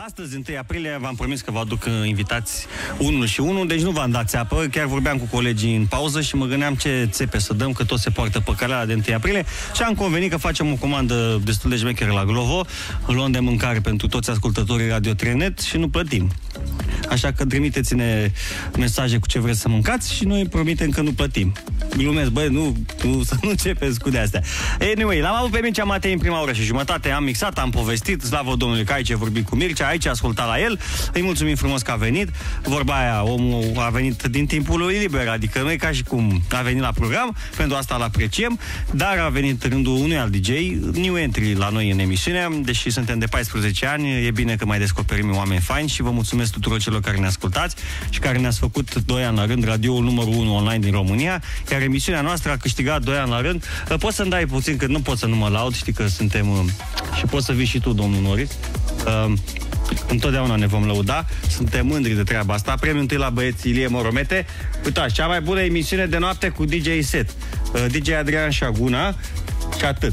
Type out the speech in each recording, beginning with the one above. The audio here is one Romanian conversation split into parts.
Astăzi, 1 aprilie, v-am promis că vă aduc invitați unul și unul, deci nu v-am dat țeapă, chiar vorbeam cu colegii în pauză și mă gândeam ce țepe să dăm, că tot se poartă păcăleala de 1 aprilie și am convenit că facem o comandă destul de șmecheră la Glovo, luăm de mâncare pentru toți ascultătorii Radio 3net și nu plătim. Așa că trimiteți-ne mesaje cu ce vreți să mâncați și noi promitem că nu plătim. Glumesc, băi, să nu începeți cu de-astea. Anyway, l-am avut pe Mircea Matei în prima oră și jumătate, am mixat, am povestit, slavă Domnului că aici vorbit cu Mircea, aici ascultat la el, îi mulțumim frumos că a venit. Vorba aia, omul a venit din timpul lui liber, adică nu e ca și cum a venit la program, pentru asta îl apreciem, dar a venit rândul unui alt DJ, new entry la noi în emisiune, deși suntem de 14 ani, e bine că mai descoperim oameni faini și vă mulțumesc tuturor celor care ne ascultați și care ne-ați făcut 2 ani la rând radioul numărul 1 online din România, iar emisiunea noastră a câștigat 2 ani la rând. Poți să-mi dai puțin, că nu pot să nu mă laud, știi că suntem și poți să vii și tu, domnul Norris. Întotdeauna ne vom lăuda, suntem mândri de treaba asta. Premiul întâi la băieții Ilie Moromete. Uitați, cea mai bună emisiune de noapte cu DJ Set, DJ Adrian Șaguna și atât.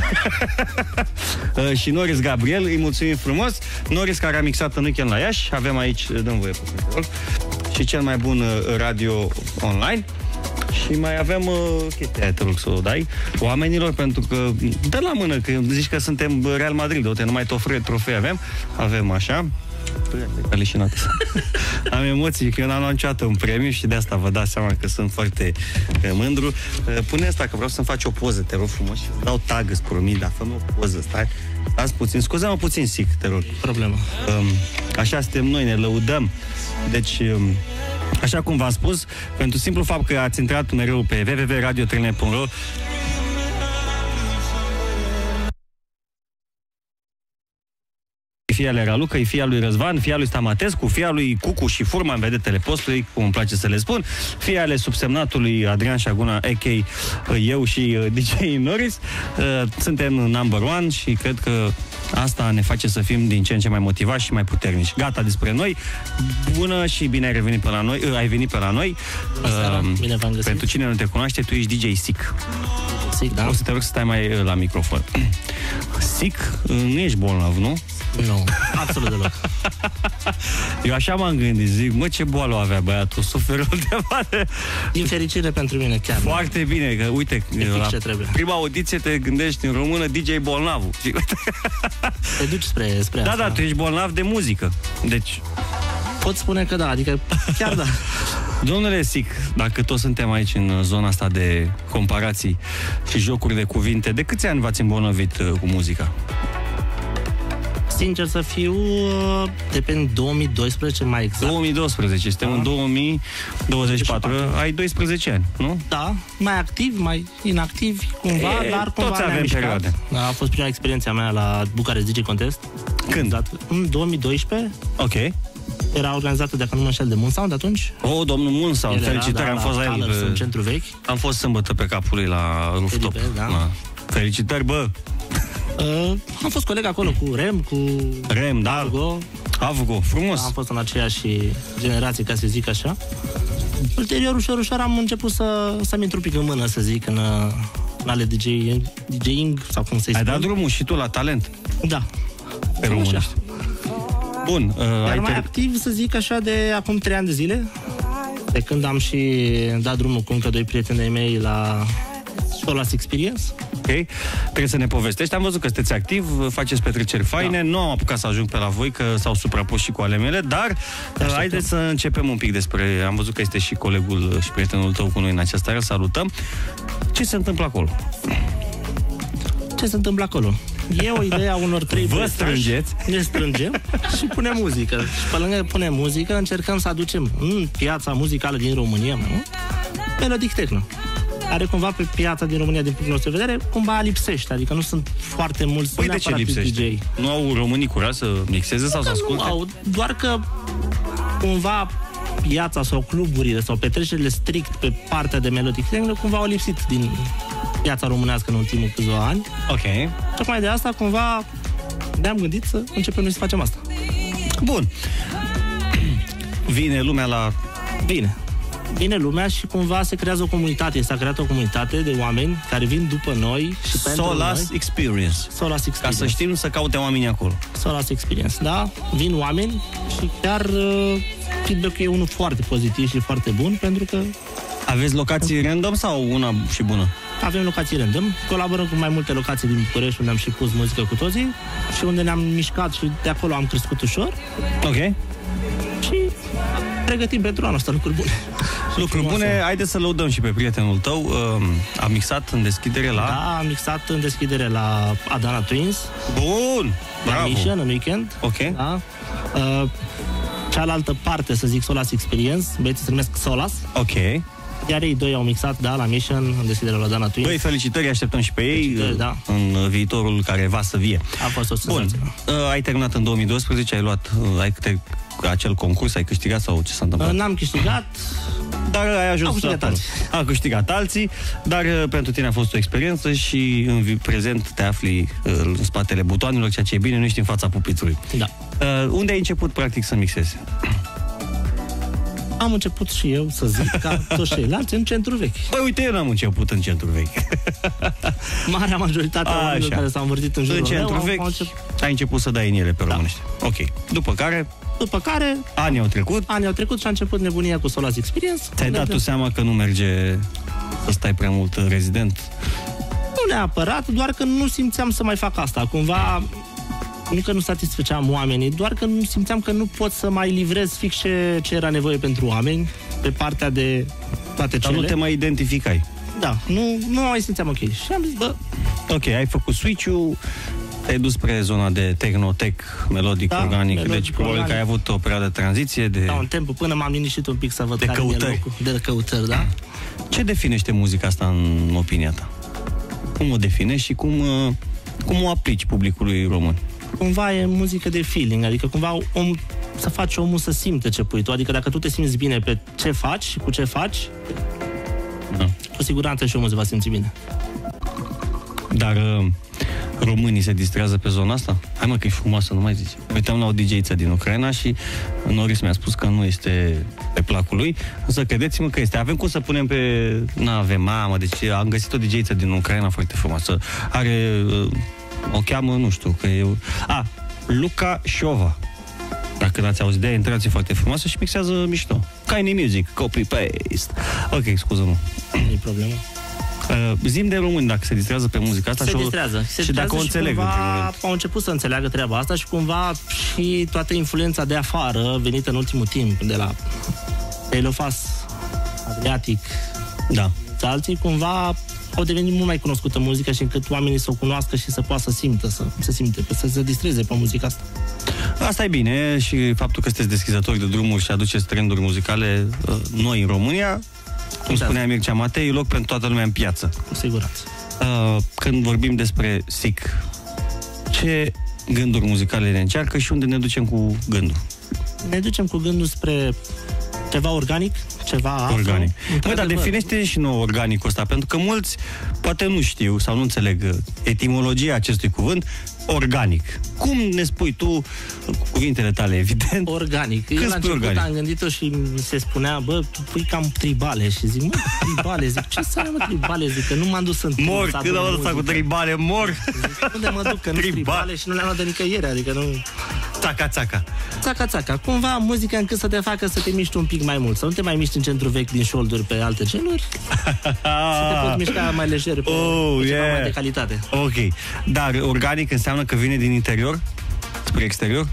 Și Norris Gabriel, îi mulțumim frumos. Norris care a mixat în weekend la Iași. Avem aici, dăm voie și cel mai bun radio online. Și mai avem chestia aia, te rog să o dai oamenilor, pentru că dă la mână, că zici că suntem Real Madrid, uite, numai trofei avem așa. Am emoții, că eu n-am luat niciodată un premiu și de asta vă dați seama că sunt foarte mândru. Pune asta, că vreau să-mi faci o poză, te rog frumos, și dau tag, îți promit, dar fă-mi o poză, stai. Stați puțin, scuze-mă puțin, Sic, te rog. Problemă. Așa suntem noi, ne lăudăm. Deci, așa cum v-am spus, pentru simplu fapt că ați intrat mereu pe www.radio3net.ro, fia lui Raluca, fia lui Răzvan, fia lui Stamatescu, fia lui Cucu și Furman în vedetele postului, cum îmi place să le spun, fia ale subsemnatului Adrian Șaguna, a.k.a. eu și DJ Norris. Suntem number one și cred că asta ne face să fim din ce în ce mai motivați și mai puternici. Gata despre noi. Bună și bine ai revenit pe la noi. Ai venit pe la noi. Bine v-am găsit. Pentru cine nu te cunoaște, tu ești DJ Sic. Sic, da. O să te rog să stai mai la microfon. Sic, nu ești bolnav, nu? Nu, absolut deloc. Eu așa m-am gândit, zic, mă, ce boală avea băiatul, suferă de mare. Din fericire pentru mine, chiar. Foarte bine, că uite, la prima audiție te gândești în română DJ bolnavul. Te duci spre da, asta. Da, tu ești bolnav de muzică. Deci pot spune că da, adică chiar da. Domnule Sic, dacă toți suntem aici în zona asta de comparații și jocuri de cuvinte, de câți ani v-ați îmbolnăvit cu muzica? Sincer să fiu, de pe 2012 mai exact. 2012, suntem în 2024, ai 12 ani, nu? Da, mai activ, mai inactiv, cumva, dar cumva toți avem perioade. A fost prima experiența mea la Bucharest DJ Contest. Când? În 2012. Ok. Era organizată, dacă nu mă înșel, de Moonsound atunci. Domnul Moonsound, felicitări, am fost la el în centru vechi. Am fost sâmbătă pe capul lui la rooftop. Da. Felicitări, bă! Am fost coleg acolo cu Rem, da. Avgo, frumos. Am fost în aceeași generație, ca să zic așa. Ulterior, ușor am început să-mi intru un pic în mână, să zic, în ale DJing, sau cum să-i spun. Ai dat drumul și tu la talent? Da. Pe românești. Bun. Iar mai activ, să zic așa, de acum 3 ani de zile, de când am și dat drumul cu încă 2 prieteni ai mei la Solas Experience. Ok, trebuie să ne povestești. Am văzut că sunteți activ, faceți petreceri faine. Nu am apucat să ajung pe la voi, că s-au suprapus și cu ale mele, dar haideți să începem un pic despre... Am văzut că este și colegul și prietenul tău cu noi în această seară. Salutăm. Ce se întâmplă acolo? Ce se întâmplă acolo? E o idee a unor 3 Vă strângeți? Ne strângem și punem muzică. Și pe lângă punem muzică, încercăm să aducem în piața muzicală din România, nu? Melodic techno. Care cumva pe piața din România, din punctul nostru de vedere, cumva lipsește. Adică nu sunt foarte mulți. Păi de ce lipsește? DJ. Nu au românii curaj să mixeze sau să asculte? Nu au, doar că cumva piața sau cluburile sau petrecerile strict pe partea de melodic techno cumva au lipsit din piața românească în ultimul câțiva ani. Ok. Tocmai de asta cumva ne-am gândit să începem noi să facem asta. Bun. Vine lumea la... Bine. vine lumea și cumva se creează o comunitate. S-a creat o comunitate de oameni care vin după noi și pentru Solas noi. Experience. Solas Experience. Ca să știm să caute oamenii acolo. Solas Experience, da? Vin oameni și chiar feedback-ul e unul foarte pozitiv și foarte bun, pentru că Aveți locații random sau una și bună? avem locații random, colaborăm cu mai multe locații din București unde am și pus muzică cu toții și unde ne-am mișcat și de acolo am crescut ușor. Ok. Și pregătim pentru anul ăsta lucruri bune. Lucruri bune, haideți să lăudăm și pe prietenul tău. A mixat în deschidere la... Da, am mixat în deschidere la Adana Twins. Bun! La Bravo! Mission, în weekend. Ok. Da. Cealaltă parte, să zic, Solas Experience, băieții se numesc Solas. Ok. Iar ei doi au mixat, da, la Mission, în deschidere la Adana Twins. Băi, felicitări, așteptăm și pe ei da. în viitorul care va să vie. A fost o senzație. Bun, ai terminat în 2012, ai luat acel concurs, ai câștigat sau ce s-a întâmplat? N-am câștigat, dar ai ajuns câștigat alții. A câștigat alții, dar pentru tine a fost o experiență și în prezent te afli în spatele butoanelor, ceea ce e bine, nu ești în fața pupitrului. Da. Unde ai început, practic, să mixezi? Am început și eu, să zic, ca toți ceilalți, în centru vechi. Băi, uite, eu n-am început în centru vechi. Marea majoritate a oamenilor care s-au învârtit în jurul meu, centru vechi, ai început să dai în ele pe românește. Ok. După care, anii au trecut și a început nebunia cu Solas Experience. Ți-ai dat tu seama că nu merge să stai prea mult rezident? Nu neapărat, doar că nu simțeam să mai fac asta. Cumva, nu că nu satisfăceam oamenii, doar că nu simțeam că nu pot să mai livrez fix ce era nevoie pentru oameni, pe partea de toate cele. Dar nu te mai identificai. Da, nu mai simțeam ok. Și am zis, bă... Ok, ai făcut switch-ul, te-ai dus spre zona de techno-tech, melodic, organic, deci probabil că ai avut o perioadă de tranziție de... Da, un timp până m-am liniștit un pic să văd de căutări. De căutări, da? Ce definește muzica asta în opinia ta? Cum o definești și cum o aplici publicului român? Cumva e muzică de feeling, adică cumva să faci omul să simte ce pui tu, adică dacă tu te simți bine pe ce faci și cu ce faci, cu siguranță și omul se va simți bine. Dar românii se distrează pe zona asta? Hai mă că e frumoasă, nu mai zici. Uitam la o DJ-ță din Ucraina și Norris mi-a spus că nu este pe placul lui, însă credeți-mă că este. Avem cum să punem pe... N-avem, mamă, deci am găsit o DJ-ță din Ucraina foarte frumoasă. Are... o cheamă, nu știu, că e... Luca Șova. Dacă n-ați auzit de ea, intrați, foarte frumoasă și mixează mișto. Kanye Music, copy-paste. Ok, scuză-mă. Nu-i problemă. Zi-mi de români dacă se distrează pe muzica asta și dacă o înțeleg. Au început să înțeleagă treaba asta și cumva și toată influența de afară venită în ultimul timp de la Elofas, Adriatic, da. Alții cumva au devenit mult mai cunoscută muzica și încât oamenii să o cunoască și să poată să simtă, să se distreze pe muzica asta. Asta e bine și faptul că sunteți deschizători de drumuri și aduceți trenduri muzicale noi în România, cum spunea Mircea Matei, loc pentru toată lumea în piață. Cu siguranță. Când vorbim despre SIC, ce gânduri muzicale ne încearcă și unde ne ducem cu gândul? Ne ducem cu gândul spre ceva organic, ceva organic. Bă, dar definește și nou organicul ăsta, pentru că mulți poate nu știu sau nu înțeleg etimologia acestui cuvânt, organic. Cum ne spui tu cu cuvintele tale, evident? Organic. Eu la început am gândit-o și mi se spunea, bă, tu pui cam tribale și zic, mă, tribale, zic, ce să mă tribale, zic, că nu m-am dus în mor, când am lăsat cu tribale, mor. Zic, unde mă duc, că nu tribale și nu le-am luat de nicăieri, adică nu... Țaca-țaca. Țaca-țaca. Cumva muzica încât să te facă să te miști un pic mai mult, să nu te mai miști în centru vechi din șolduri pe alte genuri, să te poți mișca mai lejer pe ceva mai de calitate. Ok. Dar organic înseamnă că vine din interior spre exterior?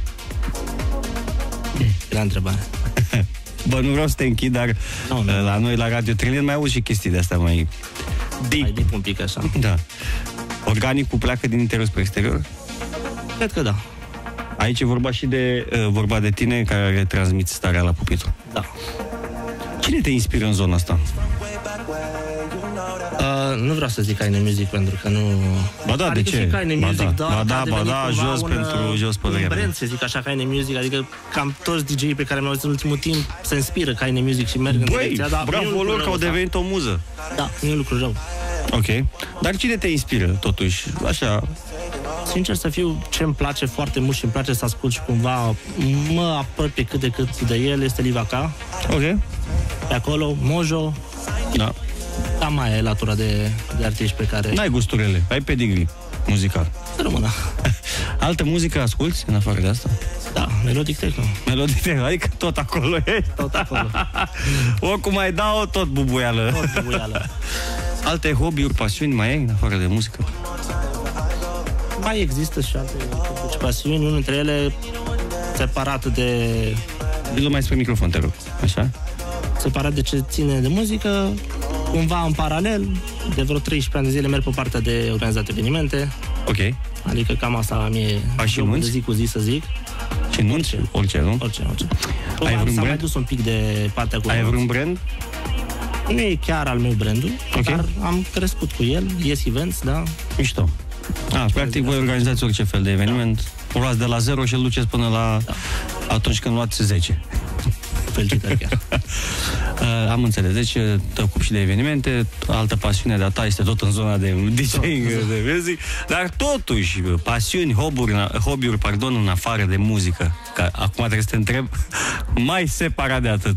Era întrebare. Bă, nu vreau să te închid, dar la noi, la Radio Trillion, mai auzi și chestii de-astea mai deep. Mai deep un pic, așa. Da. Organicul pleacă din interior spre exterior? Cred că da. Aici e vorba de tine care retransmiți starea la pupitru. Da. Cine te inspiră în zona asta? Nu vreau să zic Kanye Music pentru că nu... Ba da, de ce? Kanye Music, ba da, jos pentru jos părerea. Un brand, să zic așa, Kanye Music, adică cam toți DJ-ii pe care mi-au auzit în ultimul timp se inspiră Kanye Music și merg în direcția, dar bravo lor că au devenit o muză. Da, nu e lucru rău. Ok. Dar cine te inspiră, totuși? Așa... Sincer să fiu, ce îmi place foarte mult și îmi place să ascult și cumva mă apropie cât de cât de el, este Liva K. Ok. Pe acolo, Mojo, Da. cam mai e latura de artiști pe care... N-ai gusturile, ai pedigree muzical. Rămână. Altă muzică asculti în afară de asta? Da, melodic techno. Melodic techno, adică tot acolo e. Tot acolo. Oricum mai dau, tot bubuială. Tot bubuială. Alte hobby-uri, pasiuni mai ai în afară de muzică? Mai există și alte pasiuni, unul dintre ele separat de... Dă mai spre microfon, te rog. Așa? Separat de ce ține de muzică, cumva în paralel, de vreo 13 ani de zile merg pe partea de organizat evenimente. Ok. Adică cam asta mie jobul de zi cu zi, să zic. Și nunți? Orice, nu? Orice. Ai vreun s-a brand? mai dus un pic de partea cu... Ai vreun brand? Nu e chiar al meu brandul, Okay. dar am crescut cu el, Yes Events, da. Mișto. Practic voi organizați orice fel de eveniment, o luați de la 0 și îl duceți până la atunci când luați 10. Felicitări chiar. Am înțeles, deci te ocupi și de evenimente, altă pasiune de-a ta este tot în zona de DJing, de muzic, dar totuși, pasiuni, hobby-uri, în afară de muzică, că acum trebuie să te întreb mai separat de atât.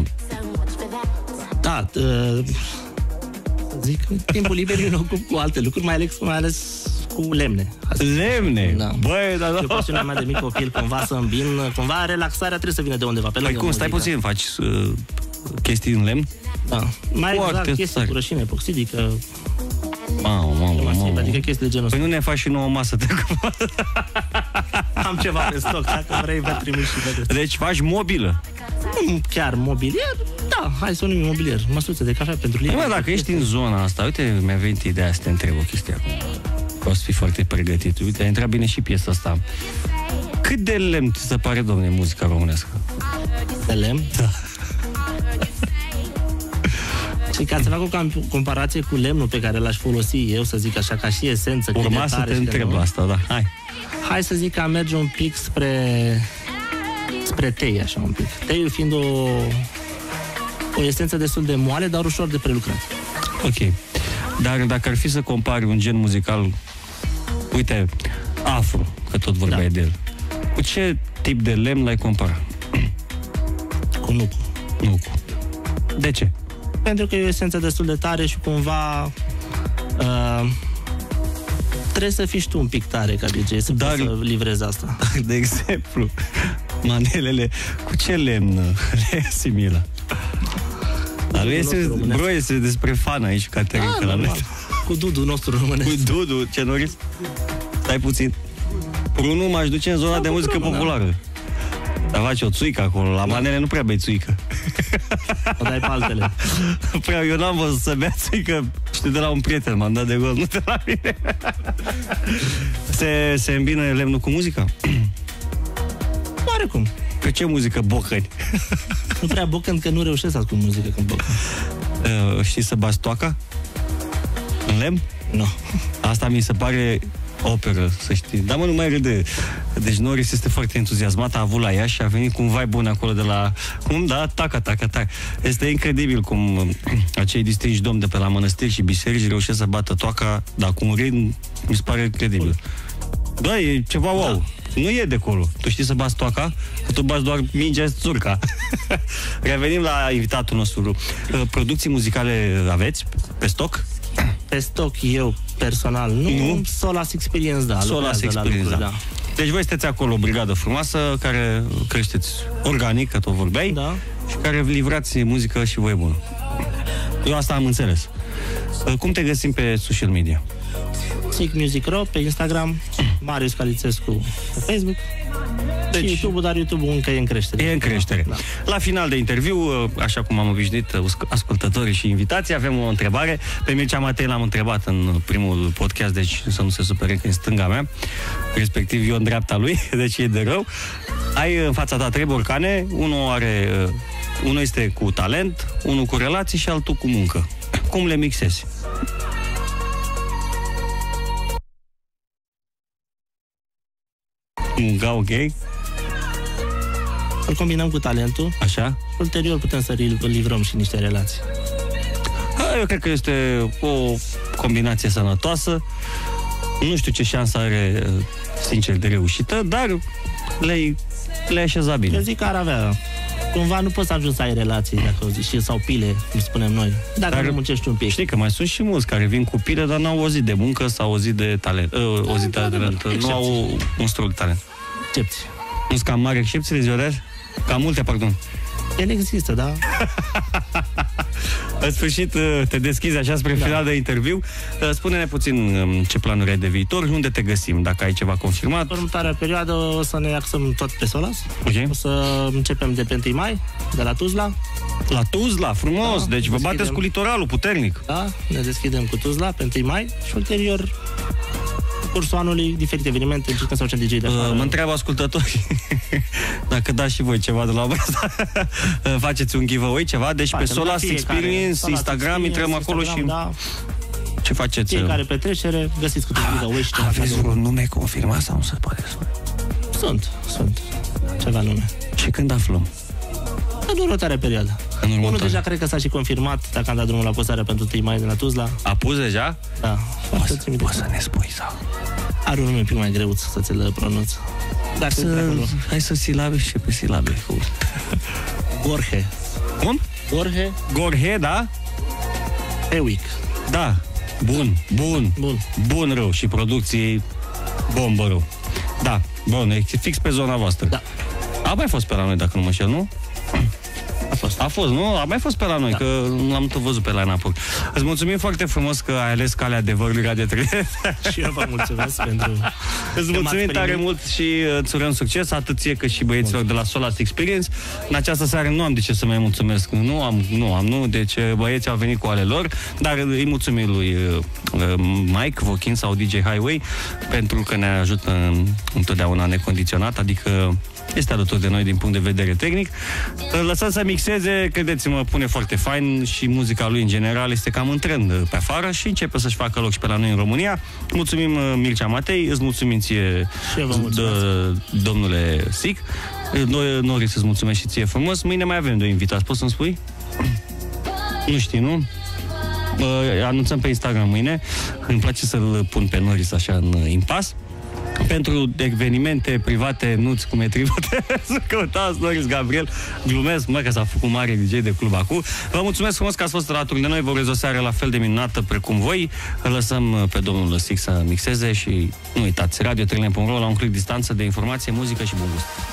Da, zic, timpul liber eu ne ocup cu alte lucruri, mai ales cu lemne. Lemne? Da. Băi, da. E pasiunea mea de mic copil, cumva să îmbin, cumva relaxarea trebuie să vină de undeva, pe lângă Păi cum, stai muzică. puțin, faci chestii în lemn? Da, mai Foarte exact chestii tare. cu rășine epoxidică, Mamă. adică chestii de genul ăsta. Păi nu ne faci și nouă masă de Am ceva pe stoc, dacă vrei vă trimit și vedeți. Deci faci mobilă. Nu chiar mobilier, da, hai să o numim mobilier, măsuțe de cafea pentru Păi, liber. mă, dacă ești în zona asta, uite, mi-a venit ideea să te întreb o chestie acum. O să fii foarte pregătit. Uite, a intrat bine și piesa asta. Cât de lemn ți se pare, domne, muzica românească? De lemn? Da. Și ca să fac o comparație cu lemnul pe care l-aș folosi eu, să zic așa, ca și esență, cât Urma de să tare te și de întreb nou. asta, da. Hai să zic că merge un pic spre tei, așa un pic. Teiul fiind o esență destul de moale, dar ușor de prelucrat. Ok. Dar dacă ar fi să compari un gen muzical, uite, afro, că tot vorbeai de el, cu ce tip de lemn l-ai compara? Cu nucu. Nucu. De ce? Pentru că e o esență destul de tare și cumva trebuie să fii și tu un pic tare ca DJ, să poți să livrezi asta. De exemplu, manelele, cu ce lemn le asimilă? Dar nu este despre fan aici, Caterin, la noi. Cu Dudu nostru românesc. Cu Dudu, ce Noris? Stai puțin. Prunul m-aș duce în zona de muzică populară. Dar face o țuică acolo. La manele nu prea bei țuică. O dai pe altele. Prea, eu n-am văzut să bea țuică. Știu de la un prieten, m-am dat de gol, nu de la mine. Se îmbină lemnul cu muzica? Oarecum. Pe ce muzică bocăni? Nu prea bocăn, că nu reușesc să ascult muzică când bocăn. Știi să bați toaca? În lemn? Nu. Asta mi se pare operă, să știi. Dar mă, nu mai râde. Deci Noris este foarte entuziasmat, a avut la ea și a venit cu un vibe bun acolo de la... Cum? Da? Taca. Este incredibil cum acei distinși domni de pe la mănăstiri și biserici reușesc să bată toaca, dar cu un ritm mi se pare incredibil. Da, e ceva wow. Da. Nu e de acolo. Tu știi să bați toaca? Că tu bați doar mingea țurca. Revenim la invitatul nostru. Producții muzicale aveți pe stoc? Pe stoc eu personal nu. Solas Experience, da. Solas Experience, da. Deci voi sunteți acolo o brigadă frumoasă care creșteți organic, că tot vorbeai, da. Și care livrați muzică și voi bună. Eu asta am înțeles. Cum te găsim pe social media? Sick Music Ro pe Instagram, Marius Calițescu pe Facebook. Deci, și YouTube-ul, dar YouTube-ul încă e în creștere. E în creștere. Da. La final de interviu, așa cum am obișnuit ascultătorii și invitații, avem o întrebare. Pe Mircea Matei l-am întrebat în primul podcast, deci să nu se supere că e în stânga mea, respectiv eu în dreapta lui, deci e de rău. Ai în fața ta 3 borcane, unul este cu talent, unul cu relații și altul cu muncă. Cum le mixezi? Munca, ok? Îl combinăm cu talentul. Așa? Și ulterior putem să livrăm și niște relații. Eu cred că este o combinație sănătoasă. Nu știu ce șansă are, sincer, de reușită, dar le-ai așezat bine. Eu zic că ar avea Cumva nu poți să ajungi să ai relații, dacă zici, sau pile, cum spunem noi. Dacă nu muncești un pic. Știi că mai sunt și mulți care vin cu pile, dar n-au o zi de muncă sau o zi de talent. O zi de talent. Nu au un strul de talent. Excepții. Nu sunt cam mari excepțiile ziua de azi? Cam multe, pardon. El există, da. În sfârșit, te deschizi așa spre final de interviu. Spune-ne puțin ce planuri ai de viitor și unde te găsim, dacă ai ceva confirmat. Următoarea perioadă o să ne axăm tot pe Solas. Okay. O să începem de pe 1 mai, de la Tuzla. La Tuzla, frumos! Da, deci vă bateți cu litoralul, puternic. Da, ne deschidem cu Tuzla pe 1 mai și ulterior cursul anului, diferite evenimente, încercăm să facem DJ de afară. Mă întreabă ascultătorii dacă dați și voi ceva de la asta. Faceți un giveaway, ceva, deci pe Solas Experience, Instagram, intrăm acolo și... Da. Ce faceți? Fiecare petrecere, găsiți cu un giveaway și ceva. Aveți un nume confirmat sau nu se poate spune? Sunt. Ceva nume. Și când aflăm? În următoarea perioadă. Unul deja cred că s-a și confirmat, dacă am dat drumul la postarea pentru 1 mai de la Tuzla. A pus deja? Da. Poți să ne spui sau? Are un nume un pic mai greu să ți-l pronunț. Hai să silabe și pe silabe. Gorhe. Cum? Gorhe, da? Ewic. Da. Bun rău. Și producții bombă rău. Da. Bun, e fix pe zona voastră. Da. A mai fost pe la noi, dacă nu mă știu, nu? A fost, nu? A mai fost pe la noi, că l-am tot văzut pe la Napoli. Îți mulțumim foarte frumos că ai ales calea adevărului Radio 3. Și eu vă mulțumesc pentru... Îți mulțumim tare mult și îți urăm succes, atât ție cât și băieților de la Solas Experience. În această seară nu am de ce să mai mulțumesc. Nu, deci băieții au venit cu ale lor, dar îi mulțumim lui Mike Vochin sau DJ Highway pentru că ne ajută întotdeauna necondiționat, adică este alături de noi din punct de vedere tehnic. Lăsați să mixeze, credeți-mă, pune foarte fain și muzica lui în general este cam în trend pe afară și începe să-și facă loc și pe la noi în România. Mulțumim, Mircea Matei, îți mulțumim ție, domnule Sic. Noris, îți mulțumesc și ție frumos. Mâine mai avem 2 invitați, poți să-mi spui? Nu știi, nu? Anunțăm pe Instagram mâine. Îmi place să-l pun pe Noris așa în impas. Pentru evenimente private, nuți cu metrivate, să căutați Noris Gabriel. Glumesc, că s-a făcut mare DJ de club acum. Vă mulțumesc frumos că ați fost alături de noi. Vă urez o seară la fel de minunată precum voi. Îl lăsăm pe domnul Lăsic să mixeze și nu uitați, Radio3.ro, la un click distanță de informație, muzică și bun gust.